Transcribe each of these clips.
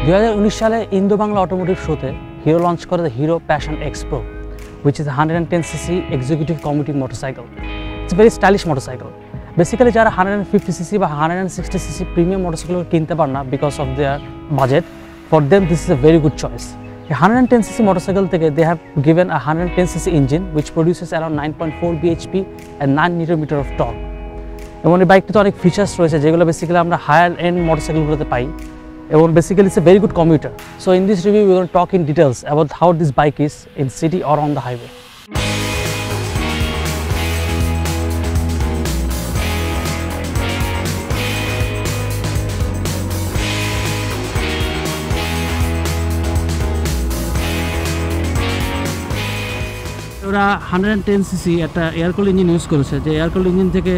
2019 সালে ইন্দো বাংলা অটোমোটিভ শোতে হিরো লঞ্চ করে the Hero Passion X Pro, which is a 110cc executive commuting motorcycle. It's a very stylish motorcycle. Basically, যারা 150cc বা 160cc premium motorcycle কিনতে পারে না because of their budget, for them this is a very good choice. A 110cc motorcycle থেকে they have given a 110cc engine which produces around 9.4 bhp and 9 Nm of torque. এবং এই বাইকটিতে অনেক features রয়েছে যেগুলো basically আমরা higher end মোটরসাইকেলগুলোতে পাই, এবং basically it's a very good commuter. So in this review we gonna talk in details about how this bike is in city or on the highway. ওরা 110cc একটা air cool engine use করেছে, যে air cool engine থেকে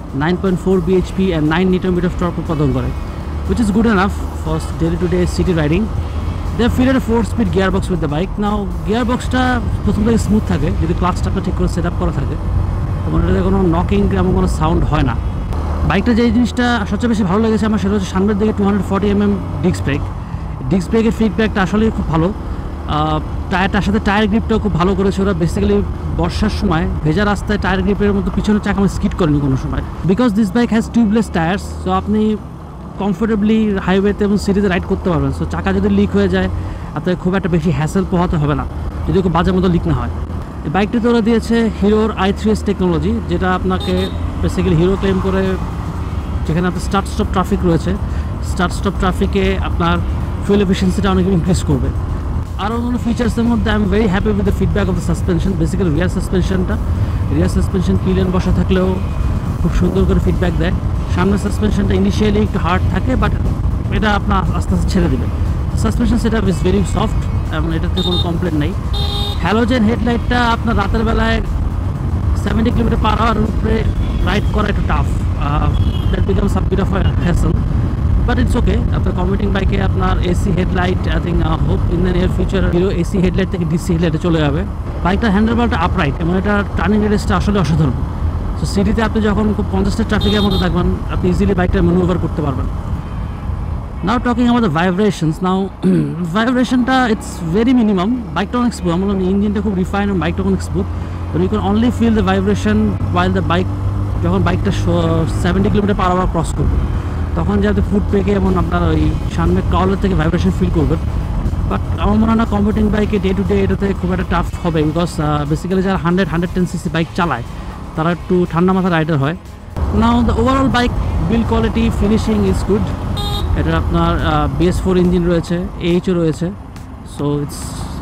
9.4 bhp and 9 Nm of torque উৎপাদন করে, which is good enough for day-to-day city riding. They have fitted a 4-speed gearbox with the bike. Now gearboxটা প্রথম থেকে smooth থাকে যদি ক্লাচটা ঠিক করে সেট আপ করা থাকে, এবং এটাতে কোনো নকিং এমন কোনো সাউন্ড হয় না. বাইকটা যে জিনিসটা সবচেয়ে বেশি ভালো লেগেছে আমার সেটা হচ্ছে সামনের দিকে 240mm ডিস্ক ব্রেক. ডিস্ক ব্রেকের ফিডব্যাকটা আসলেই খুব ভালো. টায়ারটার সাথে টায়ার গ্রিপটাও খুব ভালো করেছে ওরা. বেসিক্যালি বর্ষার সময় ভেজা রাস্তায় টায়ার গ্রিপের মতো পিছনের চাকা আমি স্কিড করেনি কোনো সময়, because this bike has tubeless tyres. So আপনি কমফোর্টেবলি হাইওয়েতে এবং সিটিতে রাইড করতে পারবেন. সো চাকা যদি লিক হয়ে যায় আপনার খুব একটা বেশি হ্যাসেল পোহাতে হবে না, যদি খুব বাজে মতো লিক না হয়. এই বাইকটিতে ওরা দিয়েছে হিরোর i3s টেকনোলজি, যেটা আপনাকে বেসিক্যালি হিরো ক্লেম করে যেখানে আপনার স্টার্ট স্টপ ট্রাফিক রয়েছে, স্টার্ট স্টপ ট্রাফিকে আপনার ফুয়েল এফিসিয়েন্সিটা অনেক ইনক্রিজ করবে. আর অন্যান্য ফিচার্সের মধ্যে I am very happy with the feedback of the suspension. Basically rear suspension pillion বসা থাকলেও খুব সুন্দর করে ফিডব্যাক দেয়. সামনের সাসপেনশনটা ইনিশিয়ালি একটু হার্ড থাকে, বাট এটা আপনার আস্তে আস্তে ছেড়ে দেবে. Suspension set up is very soft এবং এটাতে কোনো কমপ্লেন নেই. হ্যালোজেন হেডলাইটটা আপনার রাতের বেলায় 70 km/h উপরে রাইড করা একটু tough. That becomes a bit of a hassle, but it's okay. আপনার কমিউটিং বাইকে আপনার AC headlight I think hope in the near future Hero AC headlight থেকে ডিসি হেডলাইটে চলে যাবে. বাইকটার হ্যান্ডেলবারটা আপরাইট এবং এটা টার্নিং রেডিয়াসটা আসলে অসাধারণ. সো সিটিতে আপনি যখন খুব 50 ট্রাফিকের মতো থাকবেন আপনি ইজিলি বাইকটা ম্যানুভার করতে পারবেন. Now talking about the vibrations. Now ভাইব্রেশনটা ইটস ভেরি মিনিমাম. বাইকটা অনেক স্মুথ. আমার ইঞ্জিনটা খুব রিফাইন এবং বাইকটা অনেক smooth. You can only feel the vibration while the bike যখন বাইকটা 70 km/h ক্রস করবে, তখন যে আপনি ফুট ব্রেকে এবং আপনার ওই সামনের কাউলের থেকে ভাইব্রেশন ফিল করবেন. বাট আমার মনে হয় না কম্পিউটিং বাইকে ডে টু ডে এটাতে খুব একটা টাফ হবে, বিকজ বেসিক্যালি যারা 110cc বাইক চালায় তারা একটু ঠান্ডা মাথা রাইডার হয়. Now the overall bike build quality finishing is good. এটা আপনার BS4 ইঞ্জিন রয়েছে, AHও রয়েছে. So it's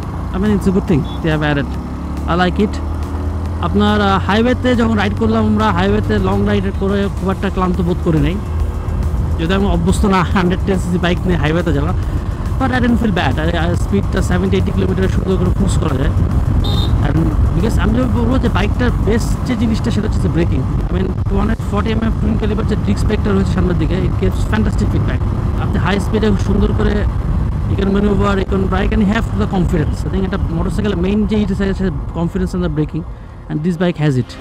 a good thing they have added. I like it. আপনার হাইওয়েতে যখন রাইড করলাম আমরা হাইওয়েতে লং রাইড করে খুব একটা ক্লান্ত বোধ করি নাই, যদি আমি অভ্যস্ত না 110cc বাইক নিয়ে হাইওয়েতে যাওয়া. But I don't feel bad. স্পিডটা 70-80 km সুন্দর করে ক্রুজ করা যায়. অ্যান্ড বিকজ আমি যদি বলবো যে বাইকটার বেস্ট যে জিনিসটা সেটা হচ্ছে braking. I mean 240mm twin caliper যে ডিস্ক ব্রেকটা রয়েছে সামনের দিকে, ইট গিভস ফ্যান্টাস্টিক ফিডব্যাক. আপনি হাই স্পিডে সুন্দর করে you can manoeuvre, you can brake and have the confidence. I think একটা মোটরসাইকেলের মেইন যে ইট আছে confidence in the braking, and this bike has it.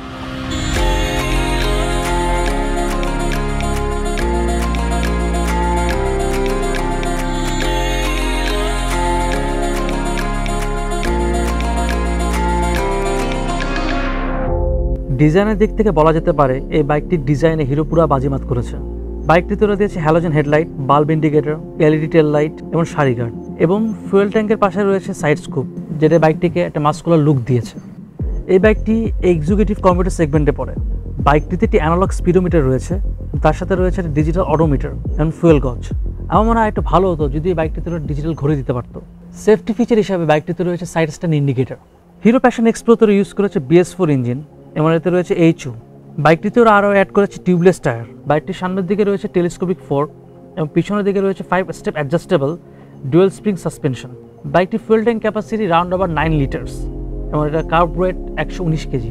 ডিজাইনের দিক থেকে বলা যেতে পারে এই বাইকটির ডিজাইনে হিরো পুরা বাজিমাত করেছে. বাইকটিতে ওরা দিয়েছে halogen headlight, bulb indicator, LED tail light এবং সারি গার্ড, এবং ফুয়েল ট্যাঙ্কের পাশে রয়েছে সাইড স্কুপ, যেটা বাইকটিকে একটা মাস্কুলার লুক দিয়েছে. এই বাইকটি এক্সিকিউটিভ কম্পিউটার সেগমেন্টে পড়ে. বাইকটিতে একটি অ্যানালগ স্পিডোমিটার রয়েছে, তার সাথে রয়েছে একটা ডিজিটাল অডোমিটার এবং ফুয়েল গজ. আমার মনে হয় একটু ভালো হতো যদি এই বাইকটিতে ডিজিটাল ঘড়ি দিতে পারতো. সেফটি ফিচার হিসাবে বাইকটিতে রয়েছে side stand indicator. Hero Passion X Pro use করেছে BS4 ইঞ্জিন, এবং এতে রয়েছে HO. বাইকটিতে ওরা আরও অ্যাড করেছে টিউবলেস টায়ার. বাইকটির সামনের দিকে রয়েছে টেলিস্কোপিক ফোর্ক এবং পিছনের দিকে রয়েছে 5-step adjustable dual spring suspension. বাইকটির fuel tank capacity round about 9 litres এবং এটা kerb weight 119 kg.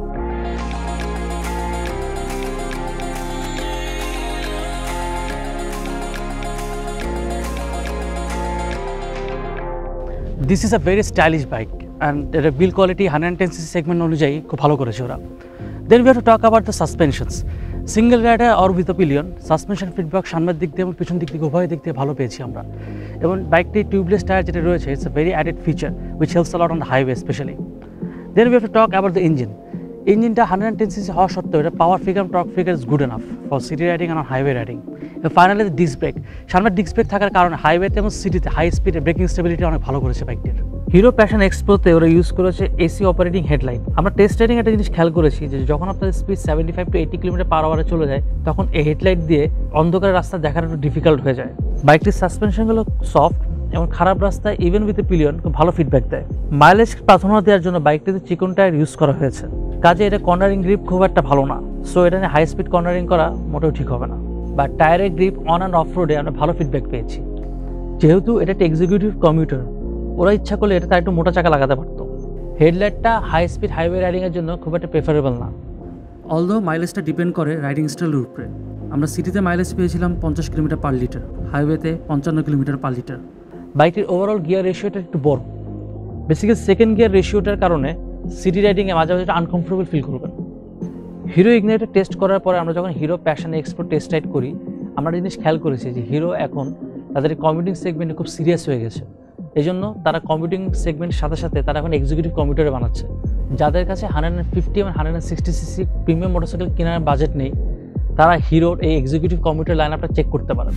This is a very stylish bike and এর বিল্ড কোয়ালিটি 110cc সেগমেন্ট অনুযায়ী খুব ভালো করেছে ওরা. Then we have to talk about the suspensions. Single rider or with a pillion, suspension feedback সামনের দিক দিয়ে এবং পিছন দিক থেকে উভয় দিক দিয়ে ভালো পেয়েছি আমরা। এবং বাইকটির টিউবলেস টায়ার যেটা রয়েছে, it's a very added feature which helps a lot on the highway specially. Then we have to talk about the engine. ইঞ্জিনটা 110cc হওয়া সত্ত্বেও এটা power figure torque figure is good enough for city riding and highway riding. Finally disc brake, সামনে disc brake থাকার কারণে হাইওয়েতে এবং সিটিতে হাই স্পিডে ব্রেকিং স্টেবিলিটি অনেক ভালো করেছে বাইকটির। হিরো প্যাশন এক্সপ্লোতে ওরা ইউজ করেছে এসি অপারেটিং হেডলাইট। আমরা টেস্ট রাইডিং একটা জিনিস খেয়াল করেছি যে যখন আপনার স্পিড 75 to 80 km/h চলে যায়, তখন এই হেডলাইট দিয়ে অন্ধকারের রাস্তা দেখাটা একটু ডিফিকাল্ট হয়ে যায়। বাইকটির সাসপেনশনগুলো সফট এবং খারাপ রাস্তায় ইভেন উইথ এ পিলিয়ন খুব ভালো ফিডব্যাক দেয়। মাইলেজ প্রাধান্য দেওয়ার জন্য বাইকটিতে চিকন টায়ার ইউজ করা হয়েছে, কাজে এটা কর্নারিং গ্রিপ খুব একটা ভালো না। সো এটা নিয়ে হাই স্পিড কর্নারিং করা মোটেও ঠিক হবে না। বা টায়ারের গ্রিপ অন অ্যান্ড অফ রোডে আমরা ভালো ফিডব্যাক পেয়েছি। যেহেতু এটা একটা এক্সিকিউটিভ কমিউটার, ওরা ইচ্ছা করলে এটা তার একটু মোটা চাকা লাগাতে পারতো। হেডলাইটটা হাই স্পিড হাইওয়ে রাইডিংয়ের জন্য খুব একটা প্রেফারেবল না। অলদো মাইলেজটা ডিপেন্ড করে রাইডিং স্টাইলের উপরে। আমরা সিটিতে মাইলেজ পেয়েছিলাম 50 km/লিটার, হাইওয়েতে 55 km/লিটার। বাইকটির ওভারঅল গিয়ার রেশিওটা একটু বড়। বেসিক্যালি সেকেন্ড গিয়ার রেশিওটার কারণে সিটি রাইডিংয়ে মাঝে মাঝে আনকমফোর্টেবল ফিল করবেন। হিরো ইগনাইটর টেস্ট করার পরে আমরা যখন Hero Passion Xpro test ride করি, আমরা জিনিস খেয়াল করেছি যে হিরো এখন তাদের কমিউটিং সেগমেন্টে খুব সিরিয়াস হয়ে গেছে। এই জন্য তারা কমিউটিং সেগমেন্টের সাথে সাথে তারা এখন এক্সিকিউটিভ কমিউটারে বানাচ্ছে। যাদের কাছে 150 এবং 160cc প্রিমিয়াম মোটরসাইকেল কেনার বাজেট নেই, তারা হিরোর এই এক্সিকিউটিভ কমিউটার লাইন আপটা চেক করতে পারেন।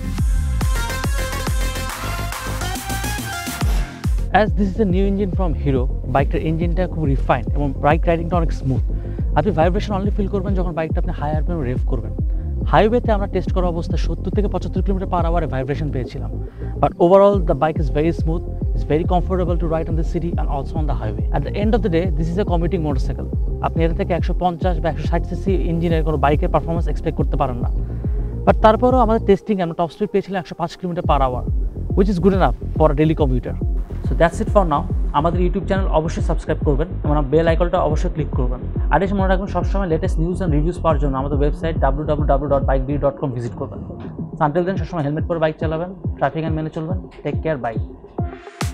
As this is a new engine from Hero, বাইকটার ইঞ্জিনটা খুব রিফাইন্ড এবং বাইক রাইডিংটা অনেক স্মুথ। আপনি ভাইব্রেশন অনলি ফিল করবেন যখন বাইকটা আপনি হাই আরপিএম রেভ করবেন। হাইওয়েতে আমরা টেস্ট করা অবস্থায় 70 থেকে 75 km/h ভাইব্রেশন পেয়েছিলাম। But overall the bike is very smooth, is very comfortable to ride on the city and also on the highway. At the end of the day this is a commuting motorcycle. আপনি এটা থেকে 150 বা 160cc ইঞ্জিনের কোনো বাইকের performance expect করতে পারেন না। বাট তারপরেও আমাদের টেস্টিং আমরা টপ স্পিড পেয়েছিলাম 105 km/h, which is good enough for daily commuter. So that's it for now. আমাদের ইউটিউব চ্যানেল অবশ্যই সাবস্ক্রাইব করবেন এবং বেল আইকনটা অবশ্যই ক্লিক করবেন। আর এসে মনে রাখবেন সবসময় লেটেস্ট নিউজ অ্যান্ড রিভিউজ পাওয়ার জন্য আমাদের ওয়েবসাইট www.bikebee.com ভিজিট করবেন। আনটিল দেন সবসময় হেলমেট পরে বাইক চালাবেন, ট্রাফিক আইন মেনে চলবেন। Take care, by.